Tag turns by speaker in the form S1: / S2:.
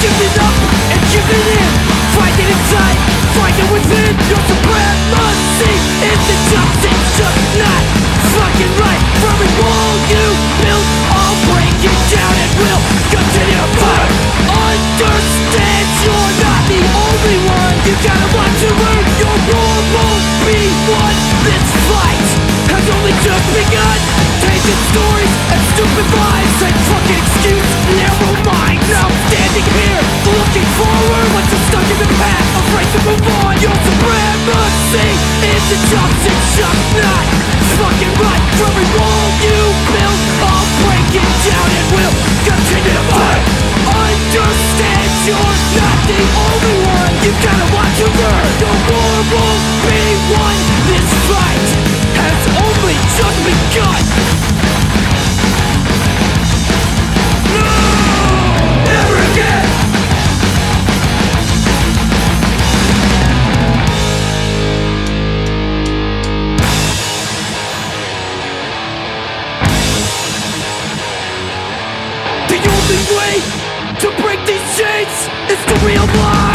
S1: giving up and giving in. Find it inside, find it within. Your supremacy is injustice, just not fucking right. For every wall you build, I'll break it down and we'll continue to fight. Understand you're not the only one. You gotta want to learn your role won't be one. This fight has only just begun. Taking stories and stupid lies and fucking excuse, narrow minds. Now I'm standing here, looking forward. Once you're stuck in the path, afraid to move on. Your supremacy is injustice, just not fucking right. For every wall you build, I'll break it down and we'll continue to fight. Understand you're not the only one. You gotta want to learn. Your war won't be won. This fight has only just begun. Never again. The only way to break these chains is to realize